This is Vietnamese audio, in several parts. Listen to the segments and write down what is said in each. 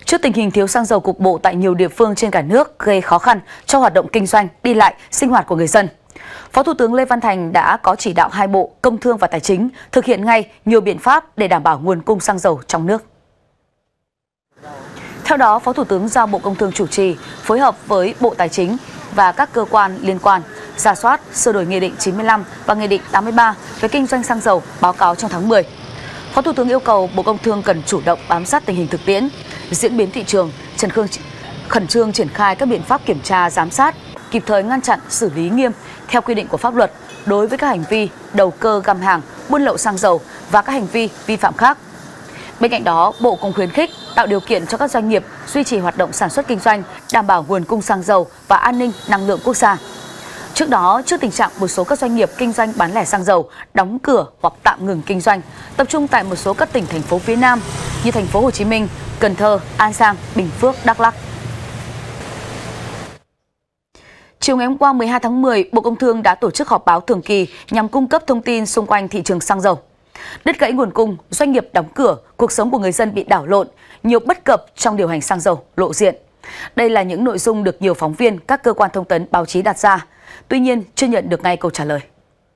Trước tình hình thiếu xăng dầu cục bộ tại nhiều địa phương trên cả nước gây khó khăn cho hoạt động kinh doanh, đi lại, sinh hoạt của người dân, Phó Thủ tướng Lê Văn Thành đã có chỉ đạo hai bộ Công Thương và Tài chính thực hiện ngay nhiều biện pháp để đảm bảo nguồn cung xăng dầu trong nước. Theo đó, Phó Thủ tướng giao Bộ Công Thương chủ trì, phối hợp với Bộ Tài chính và các cơ quan liên quan, rà soát, sửa đổi Nghị định 95 và Nghị định 83 về kinh doanh xăng dầu báo cáo trong tháng 10. Phó Thủ tướng yêu cầu Bộ Công Thương cần chủ động bám sát tình hình thực tiễn, diễn biến thị trường, khẩn trương triển khai các biện pháp kiểm tra, giám sát, kịp thời ngăn chặn, xử lý nghiêm theo quy định của pháp luật đối với các hành vi đầu cơ găm hàng, buôn lậu xăng dầu và các hành vi vi phạm khác. Bên cạnh đó, Bộ cũng khuyến khích tạo điều kiện cho các doanh nghiệp duy trì hoạt động sản xuất kinh doanh, đảm bảo nguồn cung xăng dầu và an ninh năng lượng quốc gia. Trước đó, trước tình trạng một số các doanh nghiệp kinh doanh bán lẻ xăng dầu đóng cửa hoặc tạm ngừng kinh doanh, tập trung tại một số các tỉnh, thành phố phía Nam như thành phố Hồ Chí Minh, Cần Thơ, An Giang, Bình Phước, Đắk Lắk. Chiều ngày hôm qua 12 tháng 10, Bộ Công Thương đã tổ chức họp báo thường kỳ nhằm cung cấp thông tin xung quanh thị trường xăng dầu. Đứt gãy nguồn cung, doanh nghiệp đóng cửa, cuộc sống của người dân bị đảo lộn, nhiều bất cập trong điều hành xăng dầu lộ diện. Đây là những nội dung được nhiều phóng viên, các cơ quan thông tấn, báo chí đặt ra. Tuy nhiên, chưa nhận được ngay câu trả lời.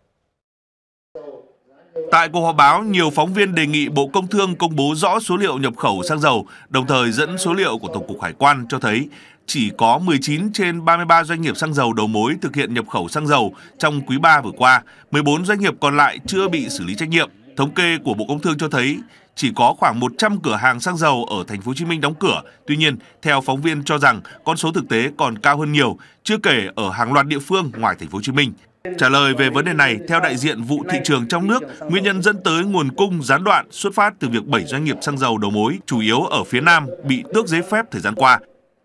Tại cuộc họp báo, nhiều phóng viên đề nghị Bộ Công Thương công bố rõ số liệu nhập khẩu xăng dầu, đồng thời dẫn số liệu của Tổng cục Hải quan cho thấy chỉ có 19 trên 33 doanh nghiệp xăng dầu đầu mối thực hiện nhập khẩu xăng dầu trong quý 3 vừa qua, 14 doanh nghiệp còn lại chưa bị xử lý trách nhiệm. Thống kê của Bộ Công Thương cho thấy chỉ có khoảng 100 cửa hàng xăng dầu ở thành phố Hồ Chí Minh đóng cửa. Tuy nhiên, theo phóng viên cho rằng con số thực tế còn cao hơn nhiều, chưa kể ở hàng loạt địa phương ngoài thành phố Hồ Chí Minh. Trả lời về vấn đề này, theo đại diện vụ thị trường trong nước, nguyên nhân dẫn tới nguồn cung gián đoạn xuất phát từ việc 7 doanh nghiệp xăng dầu đầu mối, chủ yếu ở phía Nam, bị tước giấy phép thời gian qua.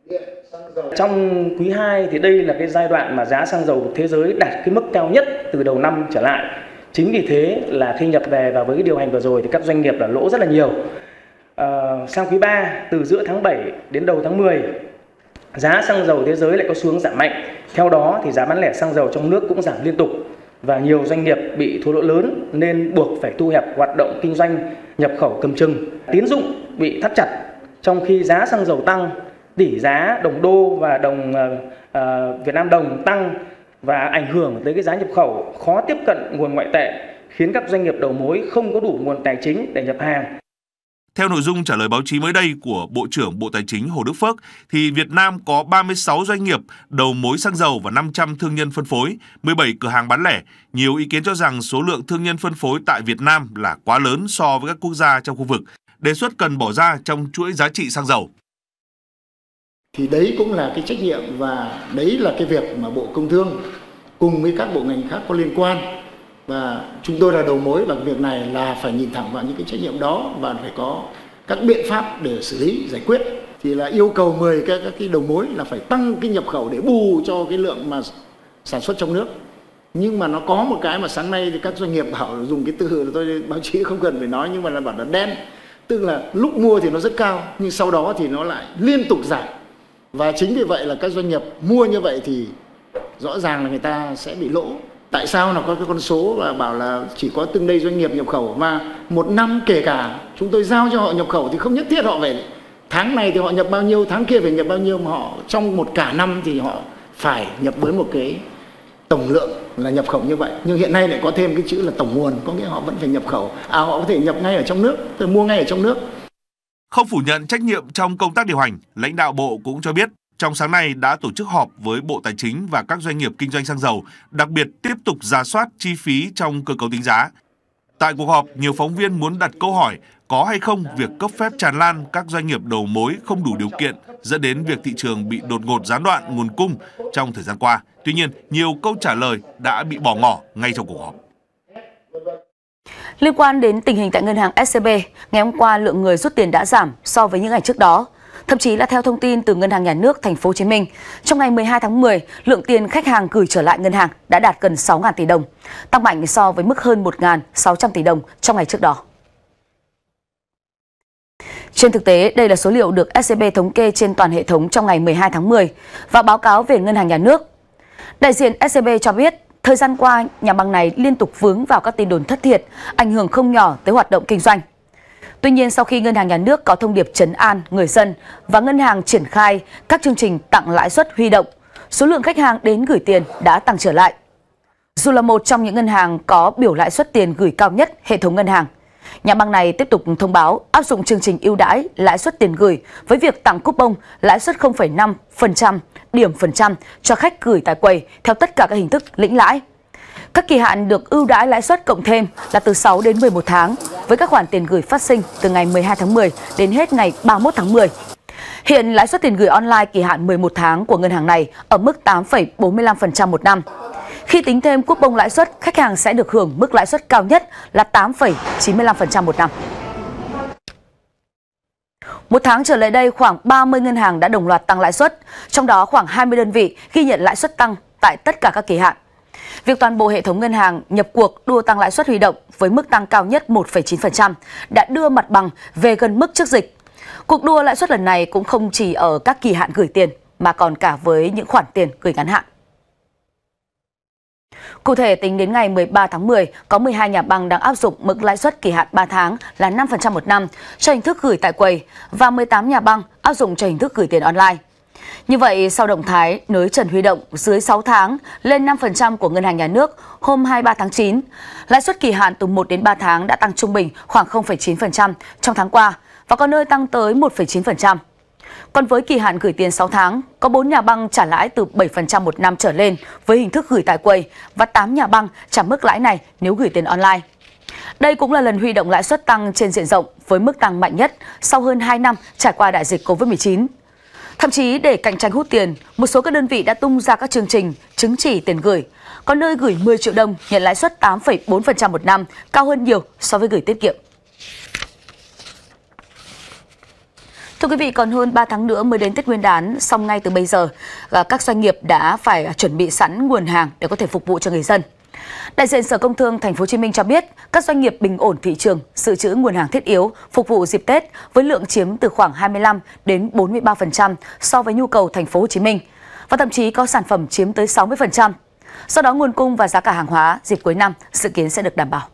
Trong quý 2 thì đây là cái giai đoạn mà giá xăng dầu thế giới đạt cái mức cao nhất từ đầu năm trở lại. Chính vì thế là khi nhập về và với cái điều hành vừa rồi thì các doanh nghiệp là lỗ rất là nhiều. Sang quý 3, từ giữa tháng 7 đến đầu tháng 10, giá xăng dầu thế giới lại có xu hướng giảm mạnh. Theo đó thì giá bán lẻ xăng dầu trong nước cũng giảm liên tục và nhiều doanh nghiệp bị thua lỗ lớn nên buộc phải thu hẹp hoạt động kinh doanh, nhập khẩu cầm chừng. Tín dụng bị thắt chặt trong khi giá xăng dầu tăng, tỷ giá đồng đô và đồng Việt Nam đồng tăng và ảnh hưởng tới cái giá nhập khẩu, khó tiếp cận nguồn ngoại tệ, khiến các doanh nghiệp đầu mối không có đủ nguồn tài chính để nhập hàng. Theo nội dung trả lời báo chí mới đây của Bộ trưởng Bộ Tài chính Hồ Đức Phước, thì Việt Nam có 36 doanh nghiệp đầu mối xăng dầu và 500 thương nhân phân phối, 17 cửa hàng bán lẻ. Nhiều ý kiến cho rằng số lượng thương nhân phân phối tại Việt Nam là quá lớn so với các quốc gia trong khu vực, đề xuất cần bỏ ra trong chuỗi giá trị xăng dầu. Thì đấy cũng là cái trách nhiệm và đấy là cái việc mà Bộ Công Thương cùng với các bộ ngành khác có liên quan. Và chúng tôi là đầu mối và việc này là phải nhìn thẳng vào những cái trách nhiệm đó và phải có các biện pháp để xử lý, giải quyết. Thì là yêu cầu 10 các cái đầu mối là phải tăng cái nhập khẩu để bù cho cái lượng mà sản xuất trong nước. Nhưng mà nó có một cái mà sáng nay thì các doanh nghiệp bảo, dùng cái từ tôi báo chí không cần phải nói, nhưng mà là bảo là đen. Tức là lúc mua thì nó rất cao nhưng sau đó thì nó lại liên tục giảm. Và chính vì vậy là các doanh nghiệp mua như vậy thì rõ ràng là người ta sẽ bị lỗ. Tại sao nó có cái con số là bảo là chỉ có từng đây doanh nghiệp nhập khẩu mà một năm kể cả chúng tôi giao cho họ nhập khẩu thì không nhất thiết họ về tháng này thì họ nhập bao nhiêu, tháng kia phải nhập bao nhiêu, mà họ trong một cả năm thì họ phải nhập với một cái tổng lượng là nhập khẩu như vậy. Nhưng hiện nay lại có thêm cái chữ là tổng nguồn, có nghĩa họ vẫn phải nhập khẩu, họ có thể nhập ngay ở trong nước, tôi mua ngay ở trong nước. Không phủ nhận trách nhiệm trong công tác điều hành, lãnh đạo Bộ cũng cho biết trong sáng nay đã tổ chức họp với Bộ Tài chính và các doanh nghiệp kinh doanh xăng dầu, đặc biệt tiếp tục rà soát chi phí trong cơ cấu tính giá. Tại cuộc họp, nhiều phóng viên muốn đặt câu hỏi có hay không việc cấp phép tràn lan các doanh nghiệp đầu mối không đủ điều kiện dẫn đến việc thị trường bị đột ngột gián đoạn nguồn cung trong thời gian qua. Tuy nhiên, nhiều câu trả lời đã bị bỏ ngỏ ngay trong cuộc họp. Liên quan đến tình hình tại ngân hàng SCB, ngày hôm qua lượng người rút tiền đã giảm so với những ngày trước đó. Thậm chí là theo thông tin từ Ngân hàng Nhà nước Thành phố Hồ Chí Minh, trong ngày 12 tháng 10, lượng tiền khách hàng gửi trở lại ngân hàng đã đạt gần 6.000 tỷ đồng, tăng mạnh so với mức hơn 1.600 tỷ đồng trong ngày trước đó. Trên thực tế, đây là số liệu được SCB thống kê trên toàn hệ thống trong ngày 12 tháng 10 và báo cáo về Ngân hàng Nhà nước. Đại diện SCB cho biết, thời gian qua, nhà băng này liên tục vướng vào các tin đồn thất thiệt, ảnh hưởng không nhỏ tới hoạt động kinh doanh. Tuy nhiên, sau khi Ngân hàng Nhà nước có thông điệp trấn an người dân và ngân hàng triển khai các chương trình tặng lãi suất huy động, số lượng khách hàng đến gửi tiền đã tăng trở lại. Dù là một trong những ngân hàng có biểu lãi suất tiền gửi cao nhất hệ thống ngân hàng, nhà băng này tiếp tục thông báo áp dụng chương trình ưu đãi lãi suất tiền gửi với việc tặng cupon lãi suất 0,5% điểm phần trăm cho khách gửi tại quầy theo tất cả các hình thức lĩnh lãi. Các kỳ hạn được ưu đãi lãi suất cộng thêm là từ 6 đến 11 tháng với các khoản tiền gửi phát sinh từ ngày 12 tháng 10 đến hết ngày 31 tháng 10. Hiện lãi suất tiền gửi online kỳ hạn 11 tháng của ngân hàng này ở mức 8,45% một năm. Khi tính thêm cupon lãi suất, khách hàng sẽ được hưởng mức lãi suất cao nhất là 8,95% một năm. Một tháng trở lại đây, khoảng 30 ngân hàng đã đồng loạt tăng lãi suất, trong đó khoảng 20 đơn vị ghi nhận lãi suất tăng tại tất cả các kỳ hạn. Việc toàn bộ hệ thống ngân hàng nhập cuộc đua tăng lãi suất huy động với mức tăng cao nhất 1,9% đã đưa mặt bằng về gần mức trước dịch. Cuộc đua lãi suất lần này cũng không chỉ ở các kỳ hạn gửi tiền mà còn cả với những khoản tiền gửi ngắn hạn. Cụ thể, tính đến ngày 13 tháng 10, có 12 nhà băng đang áp dụng mức lãi suất kỳ hạn 3 tháng là 5% một năm cho hình thức gửi tại quầy và 18 nhà băng áp dụng cho hình thức gửi tiền online. Như vậy, sau động thái nới trần huy động dưới 6 tháng lên 5% của Ngân hàng Nhà nước hôm 23 tháng 9, lãi suất kỳ hạn từ 1 đến 3 tháng đã tăng trung bình khoảng 0,9% trong tháng qua và có nơi tăng tới 1,9%. Còn với kỳ hạn gửi tiền 6 tháng, có 4 nhà băng trả lãi từ 7% một năm trở lên với hình thức gửi tại quầy và 8 nhà băng trả mức lãi này nếu gửi tiền online. Đây cũng là lần huy động lãi suất tăng trên diện rộng với mức tăng mạnh nhất sau hơn 2 năm trải qua đại dịch Covid-19. Thậm chí để cạnh tranh hút tiền, một số các đơn vị đã tung ra các chương trình chứng chỉ tiền gửi. Có nơi gửi 10 triệu đồng nhận lãi suất 8,4% một năm, cao hơn nhiều so với gửi tiết kiệm. Thưa quý vị, còn hơn 3 tháng nữa mới đến Tết Nguyên đán, song ngay từ bây giờ, các doanh nghiệp đã phải chuẩn bị sẵn nguồn hàng để có thể phục vụ cho người dân. Đại diện Sở Công Thương Thành phố Hồ Chí Minh cho biết, các doanh nghiệp bình ổn thị trường, dự trữ nguồn hàng thiết yếu phục vụ dịp Tết với lượng chiếm từ khoảng 25 đến 43% so với nhu cầu Thành phố Hồ Chí Minh và thậm chí có sản phẩm chiếm tới 60%. Do đó, nguồn cung và giá cả hàng hóa dịp cuối năm dự kiến sẽ được đảm bảo.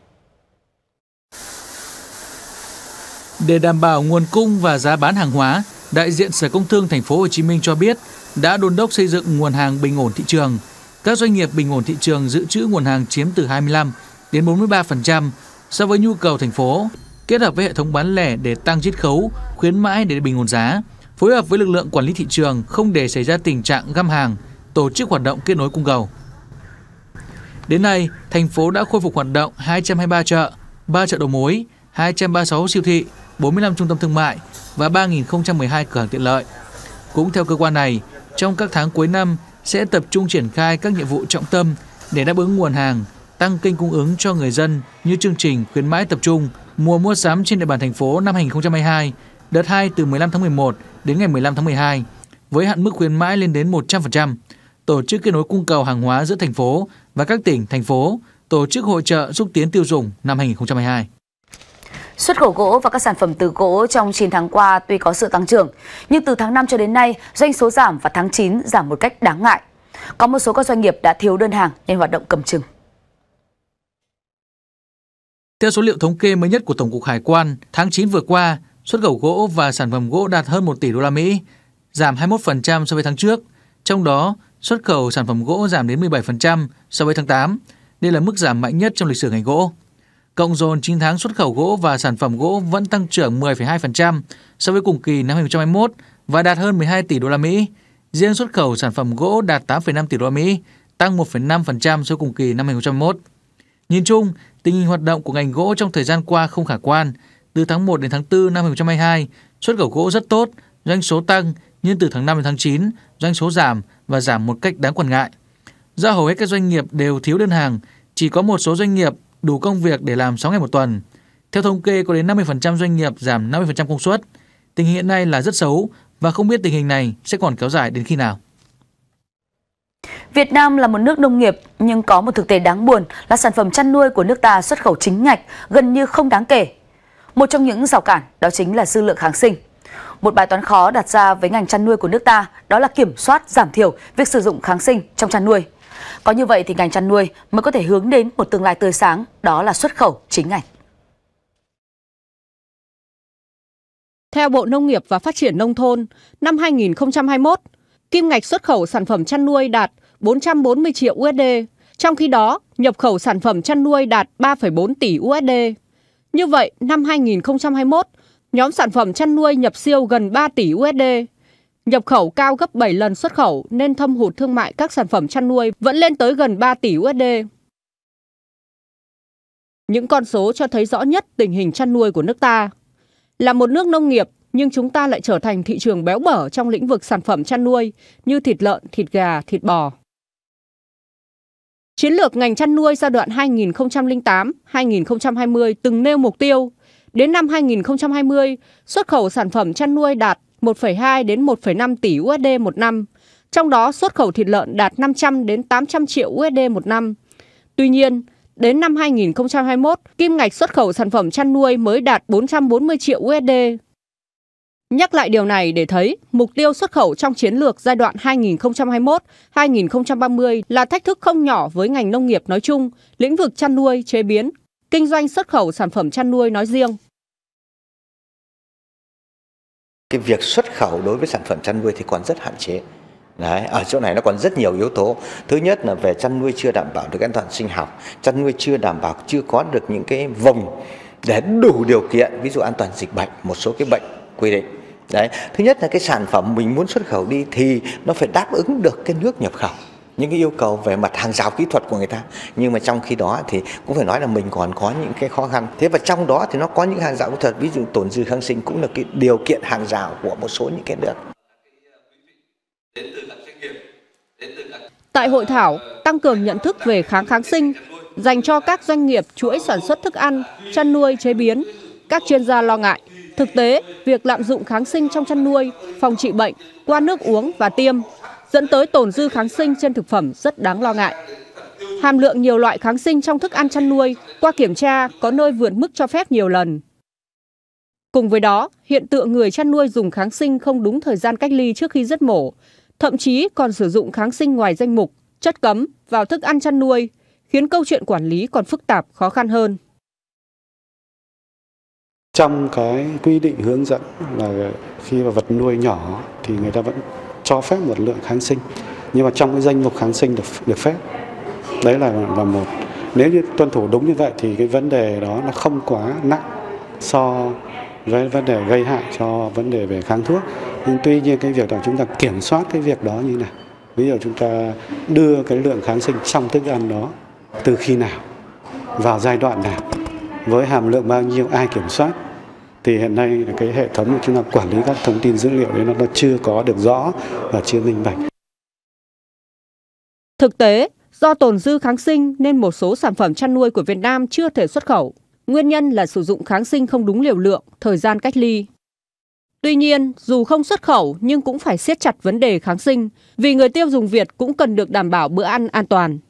Để đảm bảo nguồn cung và giá bán hàng hóa, đại diện Sở Công Thương Thành phố Hồ Chí Minh cho biết đã đôn đốc xây dựng nguồn hàng bình ổn thị trường. Các doanh nghiệp bình ổn thị trường dự trữ nguồn hàng chiếm từ 25 đến 43% so với nhu cầu thành phố, kết hợp với hệ thống bán lẻ để tăng chiết khấu, khuyến mãi để bình ổn giá, phối hợp với lực lượng quản lý thị trường không để xảy ra tình trạng găm hàng, tổ chức hoạt động kết nối cung cầu. Đến nay, thành phố đã khôi phục hoạt động 223 chợ, 3 chợ đầu mối, 236 siêu thị, 45 trung tâm thương mại và 3.012 cửa hàng tiện lợi. Cũng theo cơ quan này, trong các tháng cuối năm sẽ tập trung triển khai các nhiệm vụ trọng tâm để đáp ứng nguồn hàng, tăng kênh cung ứng cho người dân như chương trình khuyến mãi tập trung mùa mua sắm trên địa bàn thành phố năm 2022, đợt 2 từ 15 tháng 11 đến ngày 15 tháng 12, với hạn mức khuyến mãi lên đến 100%, tổ chức kết nối cung cầu hàng hóa giữa thành phố và các tỉnh, thành phố, tổ chức hội chợ xúc tiến tiêu dùng năm 2022. Xuất khẩu gỗ và các sản phẩm từ gỗ trong 9 tháng qua tuy có sự tăng trưởng, nhưng từ tháng 5 cho đến nay, doanh số giảm và tháng 9 giảm một cách đáng ngại. Có một số các doanh nghiệp đã thiếu đơn hàng nên hoạt động cầm chừng. Theo số liệu thống kê mới nhất của Tổng cục Hải quan, tháng 9 vừa qua, xuất khẩu gỗ và sản phẩm gỗ đạt hơn 1 tỷ đô la Mỹ, giảm 21% so với tháng trước. Trong đó, xuất khẩu sản phẩm gỗ giảm đến 17% so với tháng 8. Đây là mức giảm mạnh nhất trong lịch sử ngành gỗ. Cộng dồn 9 tháng xuất khẩu gỗ và sản phẩm gỗ vẫn tăng trưởng 10,2% so với cùng kỳ năm 2021 và đạt hơn 12 tỷ đô la Mỹ. Riêng xuất khẩu sản phẩm gỗ đạt 8,5 tỷ đô la Mỹ, tăng 1,5% so với cùng kỳ năm 2021. Nhìn chung, tình hình hoạt động của ngành gỗ trong thời gian qua không khả quan. Từ tháng 1 đến tháng 4 năm 2022, xuất khẩu gỗ rất tốt, doanh số tăng, nhưng từ tháng 5 đến tháng 9, doanh số giảm và giảm một cách đáng quan ngại. Do hầu hết các doanh nghiệp đều thiếu đơn hàng, chỉ có một số doanh nghiệp đủ công việc để làm 6 ngày một tuần. Theo thống kê, có đến 50% doanh nghiệp giảm 50% công suất. Tình hình hiện nay là rất xấu và không biết tình hình này sẽ còn kéo dài đến khi nào. Việt Nam là một nước nông nghiệp, nhưng có một thực tế đáng buồn là sản phẩm chăn nuôi của nước ta xuất khẩu chính ngạch gần như không đáng kể. Một trong những rào cản đó chính là dư lượng kháng sinh. Một bài toán khó đặt ra với ngành chăn nuôi của nước ta đó là kiểm soát, giảm thiểu việc sử dụng kháng sinh trong chăn nuôi. Có như vậy thì ngành chăn nuôi mới có thể hướng đến một tương lai tươi sáng, đó là xuất khẩu chính ngạch. Theo Bộ Nông nghiệp và Phát triển Nông thôn, năm 2021, kim ngạch xuất khẩu sản phẩm chăn nuôi đạt 440 triệu USD, trong khi đó nhập khẩu sản phẩm chăn nuôi đạt 3,4 tỷ USD. Như vậy, năm 2021, nhóm sản phẩm chăn nuôi nhập siêu gần 3 tỷ USD. Nhập khẩu cao gấp 7 lần xuất khẩu nên thâm hụt thương mại các sản phẩm chăn nuôi vẫn lên tới gần 3 tỷ USD. Những con số cho thấy rõ nhất tình hình chăn nuôi của nước ta. Là một nước nông nghiệp, nhưng chúng ta lại trở thành thị trường béo bở trong lĩnh vực sản phẩm chăn nuôi như thịt lợn, thịt gà, thịt bò. Chiến lược ngành chăn nuôi giai đoạn 2008-2020 từng nêu mục tiêu đến năm 2020 xuất khẩu sản phẩm chăn nuôi đạt 1,2 đến 1,5 tỷ USD một năm, trong đó xuất khẩu thịt lợn đạt 500 đến 800 triệu USD một năm. Tuy nhiên, đến năm 2021, kim ngạch xuất khẩu sản phẩm chăn nuôi mới đạt 440 triệu USD. Nhắc lại điều này để thấy, mục tiêu xuất khẩu trong chiến lược giai đoạn 2021-2030 là thách thức không nhỏ với ngành nông nghiệp nói chung, lĩnh vực chăn nuôi, chế biến, kinh doanh xuất khẩu sản phẩm chăn nuôi nói riêng. Cái việc xuất khẩu đối với sản phẩm chăn nuôi thì còn rất hạn chế. Đấy, ở chỗ này nó còn rất nhiều yếu tố. Thứ nhất là về chăn nuôi chưa đảm bảo được an toàn sinh học, chăn nuôi chưa đảm bảo, chưa có được những cái vùng để đủ điều kiện, ví dụ an toàn dịch bệnh, một số cái bệnh quy định. Đấy, thứ nhất là cái sản phẩm mình muốn xuất khẩu đi thì nó phải đáp ứng được cái nước nhập khẩu, những cái yêu cầu về mặt hàng rào kỹ thuật của người ta. Nhưng mà trong khi đó thì cũng phải nói là mình còn có những cái khó khăn. Thế và trong đó thì nó có những hàng rào kỹ thuật, ví dụ tồn dư kháng sinh cũng là cái điều kiện hàng rào của một số những cái nước. Tại hội thảo, tăng cường nhận thức về kháng sinh dành cho các doanh nghiệp chuỗi sản xuất thức ăn, chăn nuôi, chế biến, các chuyên gia lo ngại. Thực tế, việc lạm dụng kháng sinh trong chăn nuôi, phòng trị bệnh, qua nước uống và tiêm dẫn tới tồn dư kháng sinh trên thực phẩm rất đáng lo ngại. Hàm lượng nhiều loại kháng sinh trong thức ăn chăn nuôi qua kiểm tra có nơi vượt mức cho phép nhiều lần. Cùng với đó, hiện tượng người chăn nuôi dùng kháng sinh không đúng thời gian cách ly trước khi giết mổ, thậm chí còn sử dụng kháng sinh ngoài danh mục, chất cấm vào thức ăn chăn nuôi, khiến câu chuyện quản lý còn phức tạp, khó khăn hơn. Trong cái quy định hướng dẫn là khi mà vật nuôi nhỏ thì người ta vẫn cho phép một lượng kháng sinh, nhưng mà trong cái danh mục kháng sinh được phép. Đấy là một. Nếu như tuân thủ đúng như vậy thì cái vấn đề đó nó không quá nặng so với vấn đề gây hại cho vấn đề về kháng thuốc. Nhưng tuy nhiên cái việc đó chúng ta kiểm soát cái việc đó như nào. Ví dụ chúng ta đưa cái lượng kháng sinh trong thức ăn đó từ khi nào, vào giai đoạn nào, với hàm lượng bao nhiêu, ai kiểm soát. Thì hiện nay là cái hệ thống của chúng ta quản lý các thông tin dữ liệu đấy nó chưa có được rõ và chưa minh bạch. Thực tế, do tồn dư kháng sinh nên một số sản phẩm chăn nuôi của Việt Nam chưa thể xuất khẩu. Nguyên nhân là sử dụng kháng sinh không đúng liều lượng, thời gian cách ly. Tuy nhiên, dù không xuất khẩu nhưng cũng phải siết chặt vấn đề kháng sinh, vì người tiêu dùng Việt cũng cần được đảm bảo bữa ăn an toàn.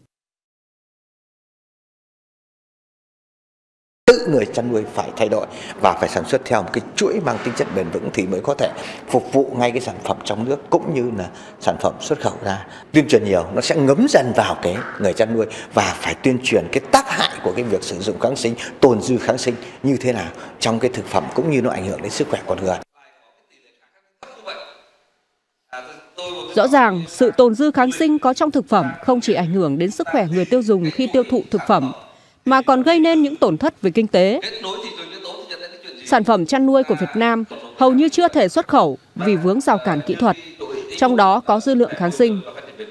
Tự người chăn nuôi phải thay đổi và phải sản xuất theo một cái chuỗi mang tính chất bền vững thì mới có thể phục vụ ngay cái sản phẩm trong nước cũng như là sản phẩm xuất khẩu ra. Tuyên truyền nhiều nó sẽ ngấm dần vào cái người chăn nuôi và phải tuyên truyền cái tác hại của cái việc sử dụng kháng sinh, tồn dư kháng sinh như thế nào trong cái thực phẩm cũng như nó ảnh hưởng đến sức khỏe con người. Rõ ràng, sự tồn dư kháng sinh có trong thực phẩm không chỉ ảnh hưởng đến sức khỏe người tiêu dùng khi tiêu thụ thực phẩm, mà còn gây nên những tổn thất về kinh tế. Sản phẩm chăn nuôi của Việt Nam hầu như chưa thể xuất khẩu vì vướng rào cản kỹ thuật, trong đó có dư lượng kháng sinh.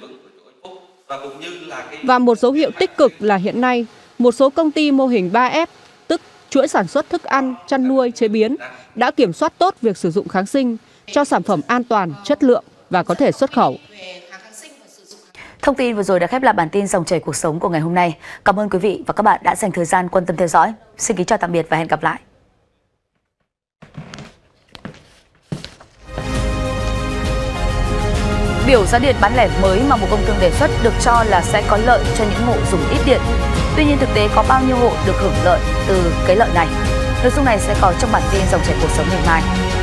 Và một dấu hiệu tích cực là hiện nay, một số công ty mô hình 3F, tức chuỗi sản xuất thức ăn, chăn nuôi, chế biến, đã kiểm soát tốt việc sử dụng kháng sinh cho sản phẩm an toàn, chất lượng và có thể xuất khẩu. Thông tin vừa rồi đã khép lại bản tin Dòng chảy cuộc sống của ngày hôm nay. Cảm ơn quý vị và các bạn đã dành thời gian quan tâm theo dõi. Xin kính chào tạm biệt và hẹn gặp lại. Biểu giá điện bán lẻ mới mà Bộ Công Thương đề xuất được cho là sẽ có lợi cho những hộ dùng ít điện. Tuy nhiên thực tế có bao nhiêu hộ được hưởng lợi từ cái lợi này? Nội dung này sẽ có trong bản tin Dòng chảy cuộc sống ngày mai.